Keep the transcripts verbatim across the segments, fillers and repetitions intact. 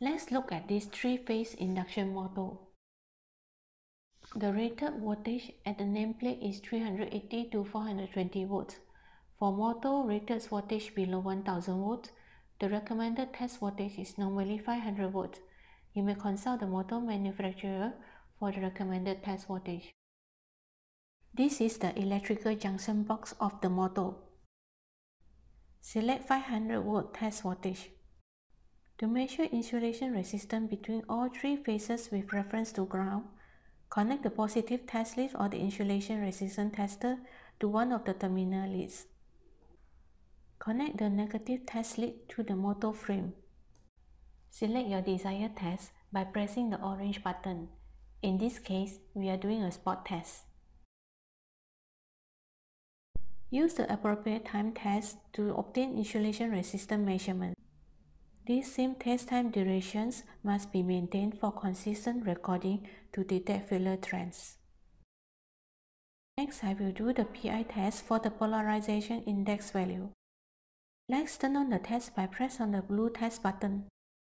Let's look at this three-phase induction motor. The rated voltage at the nameplate is three hundred eighty to four hundred twenty volts. For motor rated voltage below one thousand volts, the recommended test voltage is normally five hundred volts. You may consult the motor manufacturer for the recommended test voltage. This is the electrical junction box of the motor. Select five hundred volt test voltage. To measure insulation resistance between all three phases with reference to ground, connect the positive test lead or the insulation resistance tester to one of the terminal leads. Connect the negative test lead to the motor frame. Select your desired test by pressing the orange button. In this case, we are doing a spot test. Use the appropriate time test to obtain insulation resistance measurement. These same test time durations must be maintained for consistent recording to detect failure trends. Next, I will do the P I test for the polarization index value. Let's turn on the test by press on the blue test button.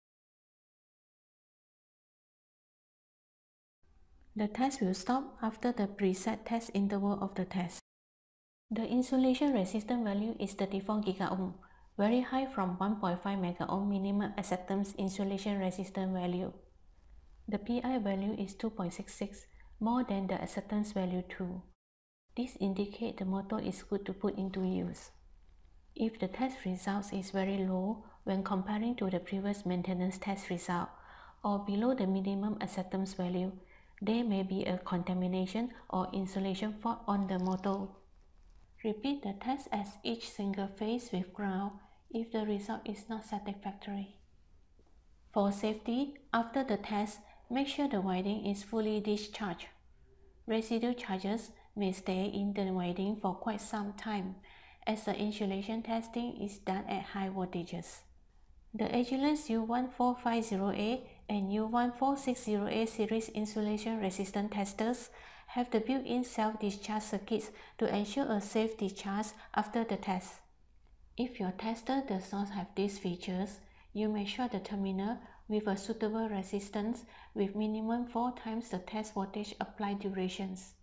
The test will stop after the preset test interval of the test. The insulation resistance value is thirty-four gigaohm, very high from one point five megaohm minimum acceptance insulation resistance value. The P I value is two point six six, more than the acceptance value too. This indicates the motor is good to put into use. If the test results is very low when comparing to the previous maintenance test result or below the minimum acceptance value, there may be a contamination or insulation fault on the motor. Repeat the test as each single phase with ground if the result is not satisfactory. For safety, after the test, make sure the winding is fully discharged. Residue charges may stay in the winding for quite some time, as the insulation testing is done at high voltages. The Agilent's U one four five zero A and U one four six zero A series insulation resistance testers have the built-in self-discharge circuits to ensure a safe discharge after the test. If your tester does not have these features, you may short the terminal with a suitable resistance with minimum four times the test voltage applied durations.